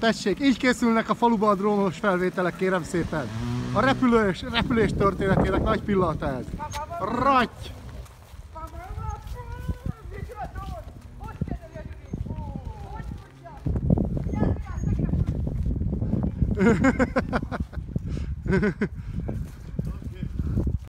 tessék, így készülnek a faluba a drónos felvételek, kérem szépen. A repülés történetének nagy pillanata ez. Ratty!